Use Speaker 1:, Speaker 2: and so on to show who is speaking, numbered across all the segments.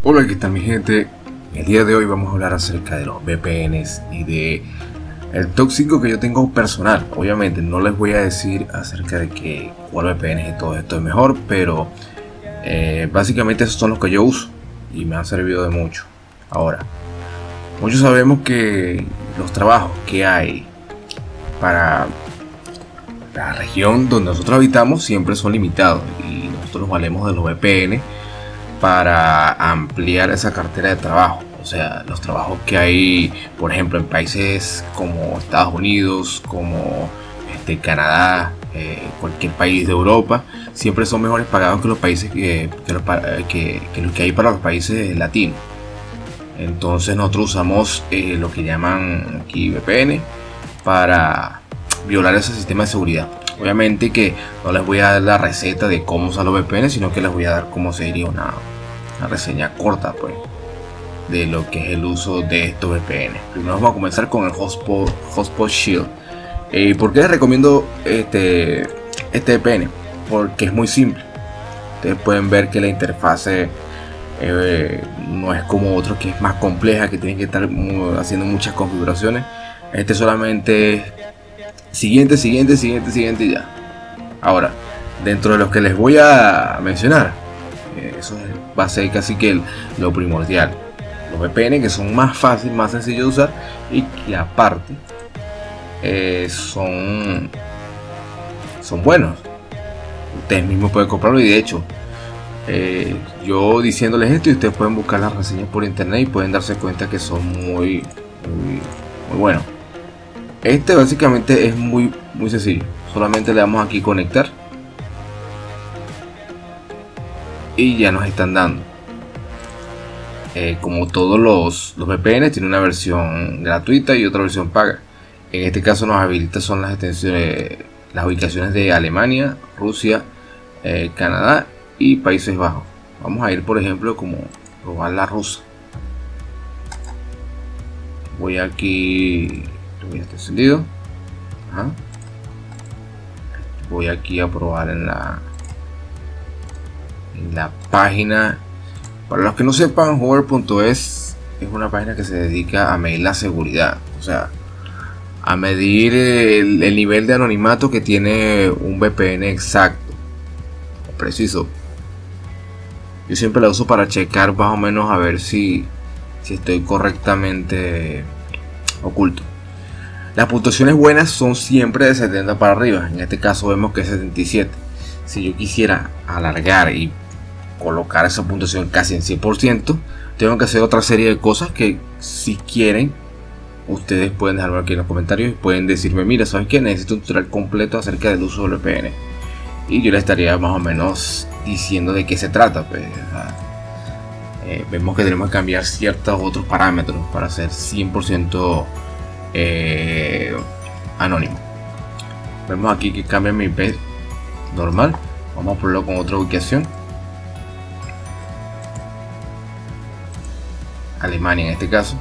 Speaker 1: Hola, ¿qué tal mi gente? El día de hoy vamos a hablar acerca de los VPNs y de el tóxico que yo tengo personal. Obviamente no les voy a decir acerca de que cuál VPN y todo esto es mejor, pero básicamente esos son los que yo uso y me han servido de mucho. Ahora, muchos sabemos que los trabajos que hay para la región donde nosotros habitamos siempre son limitados y nosotros nos valemos de los VPN para ampliar esa cartera de trabajo. O sea, los trabajos que hay, por ejemplo, en países como Estados Unidos, como Canadá, cualquier país de Europa, siempre son mejores pagados que los países que lo que hay para los países latinos. Entonces nosotros usamos lo que llaman aquí VPN para violar ese sistema de seguridad. Obviamente que no les voy a dar la receta de cómo usar los VPN, sino que les voy a dar cómo sería una reseña corta pues de lo que es el uso de estos VPN. Primero vamos a comenzar con el Hotspot Shield. ¿Por qué les recomiendo este VPN? Porque es muy simple. Ustedes pueden ver que la interfase no es como otro que es más compleja, que tienen que estar haciendo muchas configuraciones. Este solamente siguiente y ya. Ahora, dentro de los que les voy a mencionar, eso va a ser casi que lo primordial. Los VPN que son más fáciles, más sencillos de usar y que aparte son buenos. Ustedes mismos pueden comprarlo y de hecho yo diciéndoles esto y ustedes pueden buscar las reseñas por internet y pueden darse cuenta que son muy buenos. Este básicamente es muy sencillo. Solamente le damos aquí conectar y ya nos están dando. Como todos los VPN, tiene una versión gratuita y otra versión paga. En este caso nos habilita son las extensiones, las ubicaciones de Alemania, Rusia, Canadá y Países Bajos. Vamos a ir por ejemplo como probar la rusa. Voy aquí, voy a estar encendido. Ajá. Voy aquí a probar en la página. Para los que no sepan, Hover.es es una página que se dedica a medir la seguridad, o sea, a medir el nivel de anonimato que tiene un VPN exacto, preciso. Yo siempre la uso para checar más o menos a ver si estoy correctamente oculto. Las puntuaciones buenas son siempre de 70 para arriba. En este caso vemos que es 77. Si yo quisiera alargar y colocar esa puntuación casi en 100%, tengo que hacer otra serie de cosas que si quieren ustedes pueden dejarme aquí en los comentarios y pueden decirme: mira, ¿sabes qué? Necesito un tutorial completo acerca del uso del VPN, y yo les estaría más o menos diciendo de qué se trata. Pues, vemos que tenemos que cambiar ciertos otros parámetros para ser 100% anónimo. Vemos aquí que cambia mi IP normal. Vamos a ponerlo con otra ubicación, Alemania en este caso.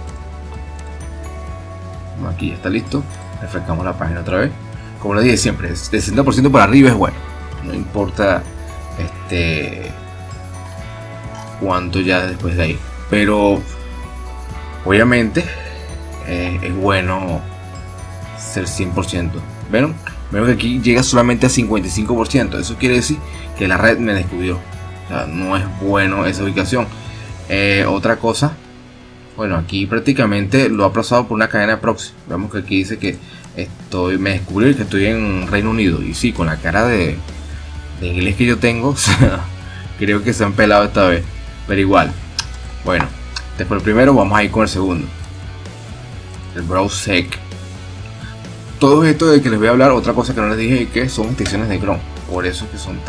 Speaker 1: Aquí ya está listo. Refrescamos la página otra vez. Como les dije siempre, de 60% para arriba es bueno. No importa cuánto ya después de ahí. Pero obviamente es bueno ser 100%. ¿Ven? Vemos que aquí llega solamente a 55%. Eso quiere decir que la red me descubrió. O sea, no es bueno esa ubicación. Otra cosa, bueno, aquí prácticamente lo ha aplazado por una cadena de proxy. Vemos que aquí dice que me descubrió que estoy en Reino Unido. Y sí, con la cara de inglés que yo tengo, creo que se han pelado esta vez. Pero igual, bueno, después del primero vamos a ir con el segundo, el BrowSec. Todo esto de que les voy a hablar, otra cosa que no les dije, que son extensiones de Chrome. Por eso es que son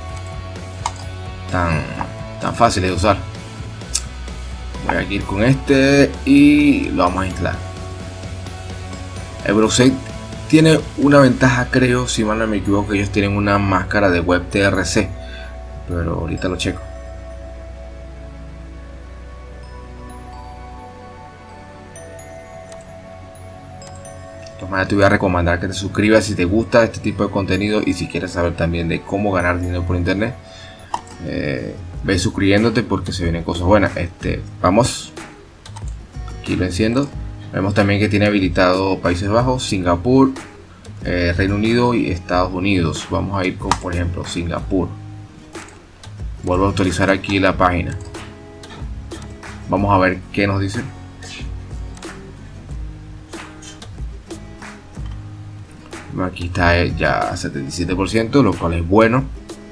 Speaker 1: tan fáciles de usar. Voy a ir con este y lo vamos a instalar. El BrowSec tiene una ventaja, creo, si mal no me equivoco, que ellos tienen una máscara de WebTRC, pero ahorita lo checo. De todas maneras te voy a recomendar que te suscribas si te gusta este tipo de contenido y si quieres saber también de cómo ganar dinero por internet. Ve suscribiéndote porque se vienen cosas buenas. Vamos, aquí lo enciendo. Vemos también que tiene habilitado Países Bajos, Singapur, Reino Unido y Estados Unidos. Vamos a ir con, por ejemplo, Singapur. Vuelvo a actualizar aquí la página. Vamos a ver qué nos dice. Aquí está ya 77%, lo cual es bueno.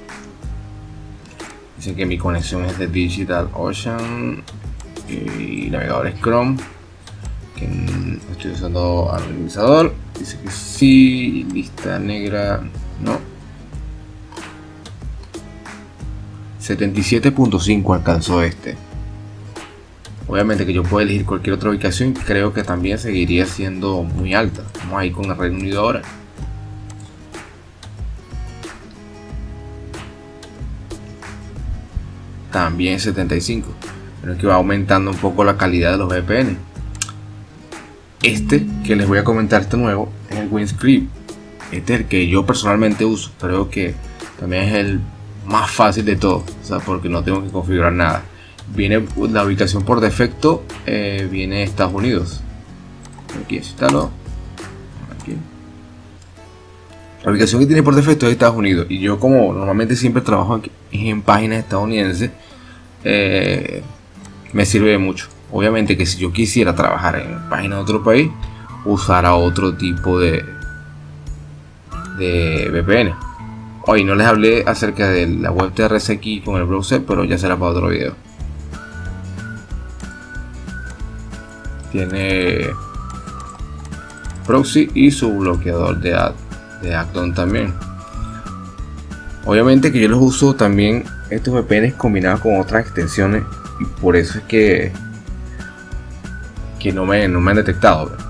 Speaker 1: Dicen que mi conexión es de DigitalOcean y navegador es Chrome. Que estoy usando al organizador. Dice que sí. Lista negra. No. 77.5 alcanzó Obviamente que yo puedo elegir cualquier otra ubicación. Creo que también seguiría siendo muy alta. Vamos a ir con el Reino Unido ahora. También 75. Pero es que va aumentando un poco la calidad de los VPN. Que les voy a comentar nuevo es el Windscript. Es el que yo personalmente uso. Creo que también es el más fácil de todos, o sea, porque no tengo que configurar nada. Viene la ubicación por defecto, viene Estados Unidos. Aquí instalo. Aquí. La ubicación que tiene por defecto es Estados Unidos. Y yo, como normalmente siempre trabajo en páginas estadounidenses, me sirve de mucho. Obviamente que si yo quisiera trabajar en páginas de otro país, usara otro tipo de VPN. Hoy no les hablé acerca de la web TRS aquí con el browser, pero ya será para otro video. Tiene proxy y su bloqueador de Acton también. Obviamente que yo los uso también estos VPNs combinados con otras extensiones, y por eso es que no me han detectado, ¿verdad?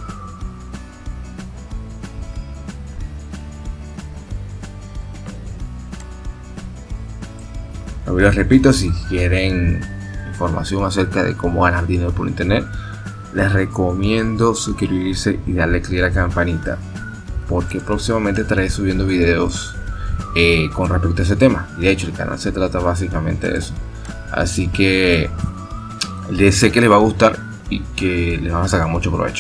Speaker 1: Les repito, si quieren información acerca de cómo ganar dinero por internet, les recomiendo suscribirse y darle clic a la campanita, porque próximamente estaré subiendo videos con respecto a ese tema. De hecho, el canal se trata básicamente de eso, así que sé que les va a gustar y que les van a sacar mucho provecho.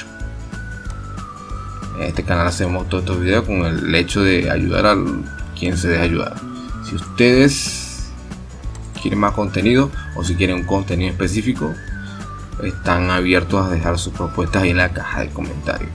Speaker 1: En este canal hacemos todos estos videos con el hecho de ayudar a quien se deje ayudar. Si ustedes quieren más contenido o si quieren un contenido específico, están abiertos a dejar sus propuestas ahí en la caja de comentarios.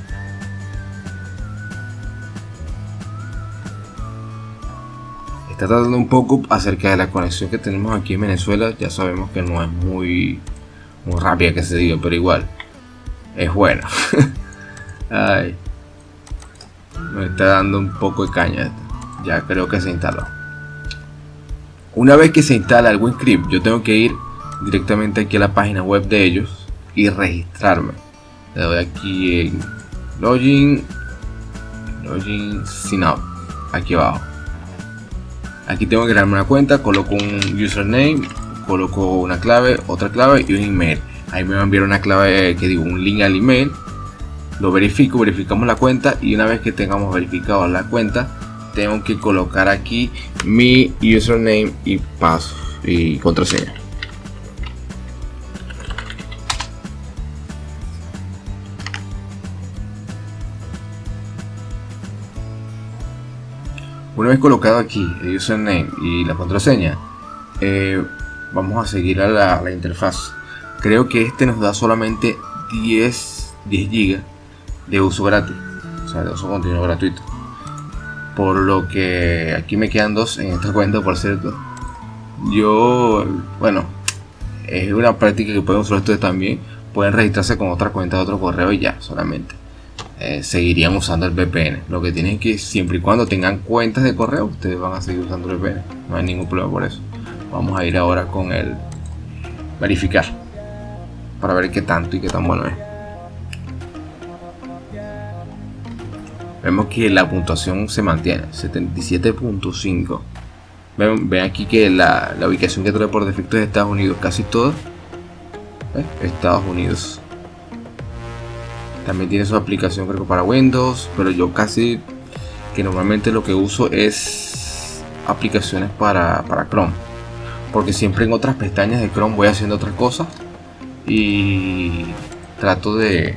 Speaker 1: Está tratando un poco acerca de la conexión que tenemos aquí en Venezuela. Ya sabemos que no es muy rápida, que se diga, pero igual es buena. Ay, me está dando un poco de caña. Ya creo que se instaló. Una vez que se instala el Windscript, yo tengo que ir directamente aquí a la página web de ellos y registrarme. Le doy aquí en Login Sign Up, aquí abajo. Aquí tengo que crearme una cuenta, coloco un username, coloco una clave, otra clave y un email. Ahí me va a enviar una clave, un link al email. Lo verificamos la cuenta, y una vez que tengamos verificado la cuenta, tengo que colocar aquí mi username y paso y contraseña. Una vez colocado aquí el username y la contraseña, vamos a seguir a la interfaz. Creo que nos da solamente 10 GB de uso gratis, o sea, de uso continuo gratuito. Por lo que aquí me quedan 2 en esta cuenta, por cierto. Bueno, es una práctica que pueden usar ustedes también. Pueden registrarse con otra cuenta de otro correo y ya, solamente seguirían usando el VPN. Lo que tienen es que, siempre y cuando tengan cuentas de correo, ustedes van a seguir usando el VPN. No hay ningún problema por eso. Vamos a ir ahora con el verificar, para ver qué tanto y qué tan bueno es. Vemos que la puntuación se mantiene, 77.5. Ven aquí que la ubicación que trae por defecto es Estados Unidos, casi todo. Estados Unidos. También tiene su aplicación, creo que para Windows, pero yo casi que normalmente lo que uso es aplicaciones para Chrome, porque siempre en otras pestañas de Chrome voy haciendo otras cosas y trato de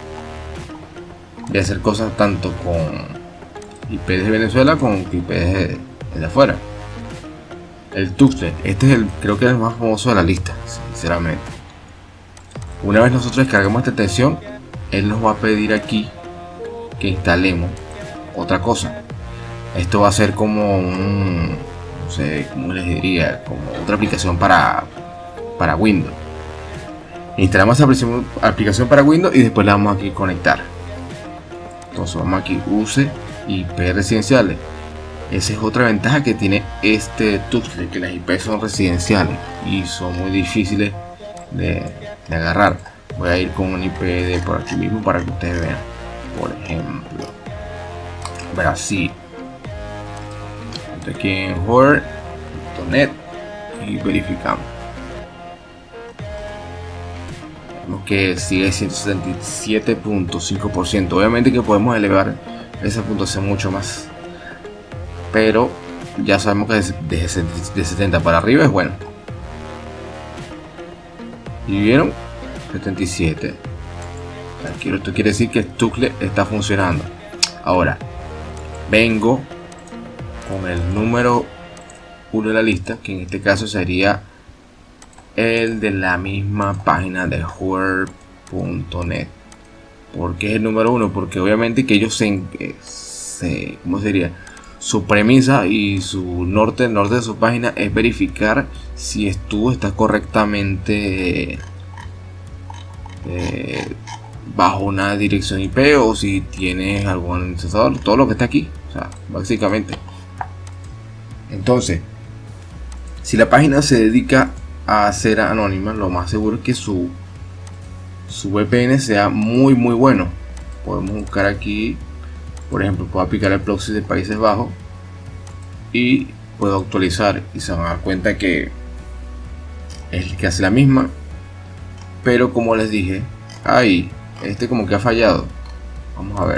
Speaker 1: hacer cosas tanto con IP de Venezuela como con IP de afuera. El Tuxtlet, este es creo que es el más famoso de la lista, sinceramente. Una vez nosotros descargamos esta extensión, él nos va a pedir aquí que instalemos otra cosa. Esto va a ser como no sé cómo les diría, como otra aplicación para Windows. Instalamos esa aplicación para Windows y después la vamos aquí a conectar. Entonces vamos aquí, use IP residenciales. Esa es otra ventaja que tiene este Tuxtlet, que las IP son residenciales y son muy difíciles de agarrar. Voy a ir con un IP de por aquí mismo para que ustedes vean. Por ejemplo, Brasil. Aquí en Word.net y verificamos. Vemos que sigue 177.5%. Obviamente que podemos elevar esa puntuación mucho más, pero ya sabemos que de 70 para arriba es bueno. ¿Y vieron? 77. Tranquilo, esto quiere decir que Tuxtlet está funcionando. Ahora vengo con el número 1 de la lista, que en este caso sería el de la misma página de Word.net. ¿Por qué es el número 1? Porque obviamente que ellos ¿cómo sería? Su premisa y el norte de su página es verificar si tú estás correctamente bajo una dirección IP o si tienes algún administrador, todo lo que está aquí, o sea, básicamente. Entonces, si la página se dedica a ser anónima, lo más seguro es que su VPN sea muy bueno. Podemos buscar aquí, por ejemplo, puedo aplicar el proxy de Países Bajos y puedo actualizar y se van a dar cuenta que es el que hace la misma, pero como les dije, ahí este como que ha fallado. Vamos a ver,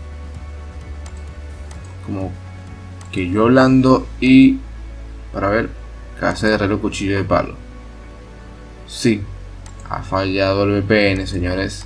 Speaker 1: como que yo hablando y para ver, casa de herrero cuchillo de palo. Sí, ha fallado el VPN, señores.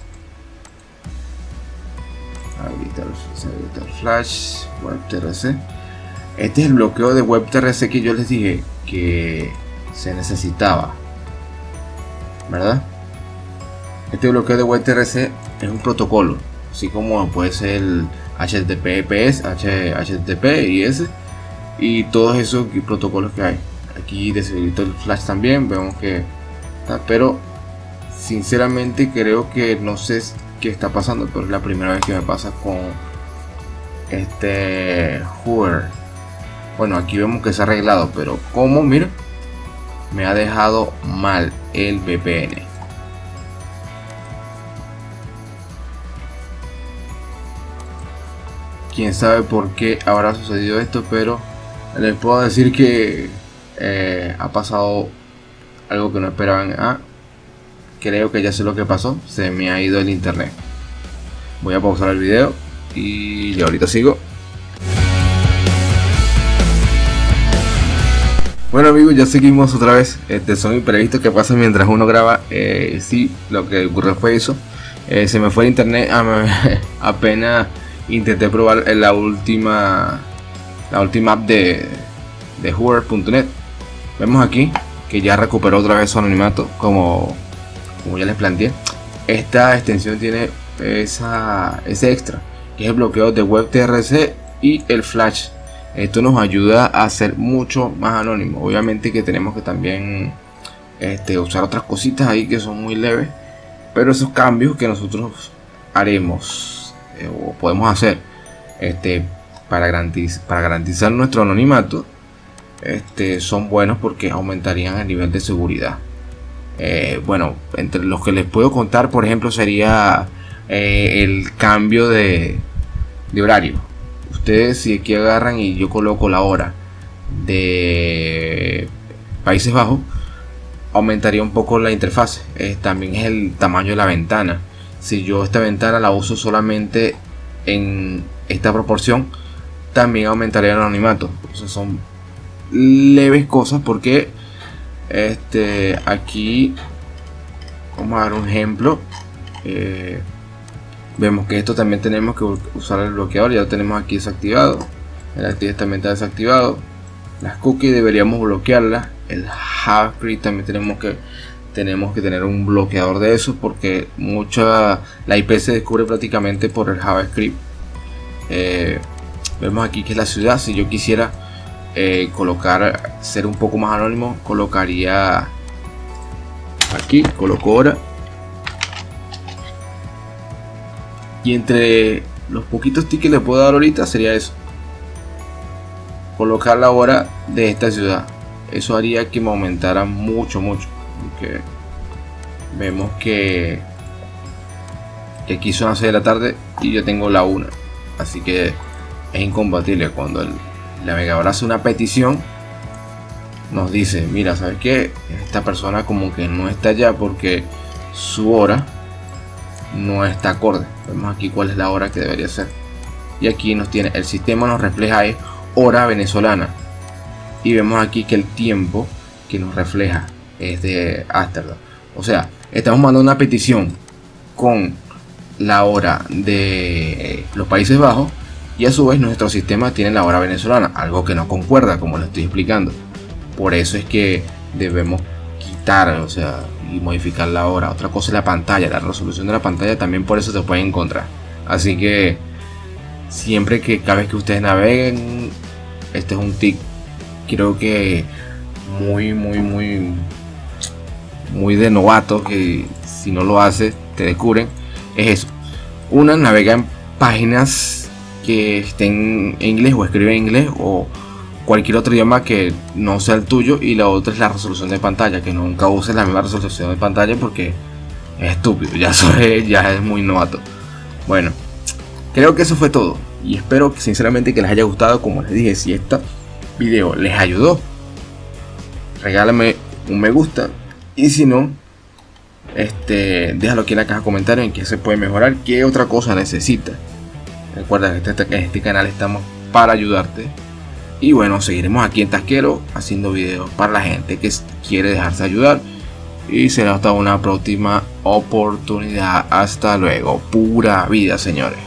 Speaker 1: Habilitar el flash WebTRC. Este es el bloqueo de WebTRC que yo les dije que se necesitaba, ¿verdad? Este bloqueo de WebTRC es un protocolo, así como puede ser el HTTPS, HTTP, IS y todos esos protocolos que hay. Aquí deshabilito el flash también, vemos que está, pero sinceramente creo que no sé qué está pasando, pero es la primera vez que me pasa con este Word. Bueno, aquí vemos que se ha arreglado, pero como miren, me ha dejado mal el VPN. Quién sabe por qué habrá sucedido esto, pero les puedo decir que ha pasado algo que no esperaban. Creo que ya sé lo que pasó, se me ha ido el internet. Voy a pausar el video y yo ahorita sigo. Bueno amigos, ya seguimos otra vez. Son imprevistos que pasan mientras uno graba. Sí, lo que ocurrió fue eso. Se me fue el internet apenas intenté probar la última app de Word.net. Vemos aquí que ya recuperó otra vez su anonimato, como ya les planteé. Esta extensión tiene ese extra, que es el bloqueo de WebTRC y el flash. Esto nos ayuda a ser mucho más anónimo. Obviamente que tenemos que también usar otras cositas ahí que son muy leves, pero esos cambios que nosotros haremos o podemos hacer para garantizar nuestro anonimato son buenos porque aumentarían el nivel de seguridad. Bueno, entre los que les puedo contar, por ejemplo, sería el cambio de horario. Ustedes, si aquí agarran y yo coloco la hora de Países Bajos, aumentaría un poco la interfaz. También es el tamaño de la ventana. Si yo esta ventana la uso solamente en esta proporción, también aumentaría el anonimato. Entonces son leves cosas, porque aquí vamos a dar un ejemplo. Vemos que esto también tenemos que usar el bloqueador, ya lo tenemos aquí desactivado. El actividad también está desactivado. Las cookies deberíamos bloquearlas. El JavaScript también tenemos que tener un bloqueador de eso, porque la IP se descubre prácticamente por el JavaScript. Vemos aquí que es la ciudad. Si yo quisiera ser un poco más anónimo, colocaría aquí, coloco hora, y entre los poquitos tickets que le puedo dar ahorita sería eso, colocar la hora de esta ciudad. Eso haría que me aumentara mucho, porque vemos que aquí son las 6 de la tarde y yo tengo la 1, así que es incompatible. Cuando el navegador hace una petición, nos dice: mira, ¿sabes qué? Esta persona como que no está allá porque su hora no está acorde. Vemos aquí cuál es la hora que debería ser, y aquí el sistema nos refleja es hora venezolana, y vemos aquí que el tiempo que nos refleja es de Ámsterdam. O sea, estamos mandando una petición con la hora de los Países Bajos, y a su vez nuestro sistema tiene la hora venezolana, algo que no concuerda, como lo estoy explicando. Por eso es que debemos quitar, y modificar la hora. Otra cosa es la pantalla, la resolución de la pantalla también, por eso se puede encontrar. Así que cada vez que ustedes naveguen, este es un tip, creo que muy de novato, que si no lo haces te descubren. Es eso: navega en páginas que estén en inglés, o escribe en inglés o cualquier otro idioma que no sea el tuyo, y la otra es la resolución de pantalla, que nunca uses la misma resolución de pantalla porque es estúpido, ya es muy novato. Bueno, creo que eso fue todo, y espero que sinceramente que les haya gustado. Como les dije, si este video les ayudó, regálame un me gusta, y si no, déjalo aquí en la caja de comentarios en qué se puede mejorar, qué otra cosa necesita. Recuerda que en este canal estamos para ayudarte. Y bueno, seguiremos aquí en Tasquero haciendo videos para la gente que quiere dejarse ayudar. Y será hasta una próxima oportunidad. Hasta luego. Pura vida, señores.